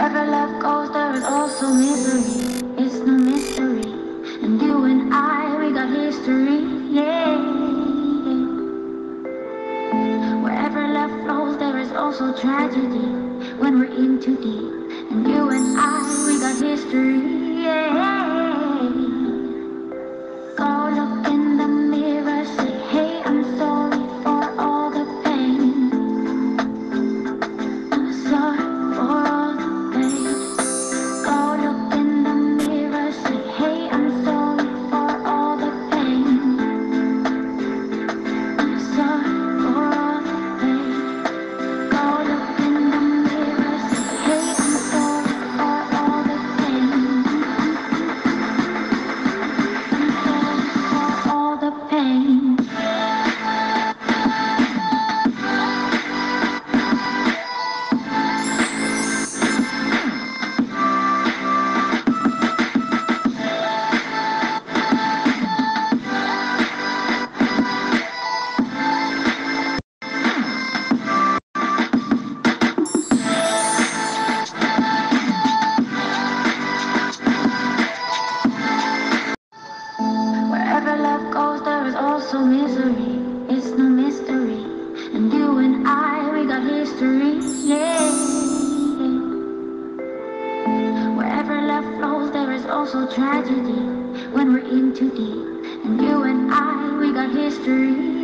Wherever love goes, there is also misery. It's no mystery. And you and I, we got history. Yeah. Wherever love flows, there is also tragedy. When we're in too deep. And you and I, we got history. Yeah. Go look in the mirror, say, hey, I'm sorry for all the pain. I'm sorry for all the pain. Go look in the mirror, say, hey, I'm sorry for all the pain. I'm sorry for all the pain. Go look in the mirror, say, hey, I'm sorry for all the pain. I'm sorry for all the pain. Wherever love goes, there is also misery. It's no mystery. And you and I, we got history. Yeah. Wherever love flows, there is also tragedy. When we're in too deep. And you and I, we got history.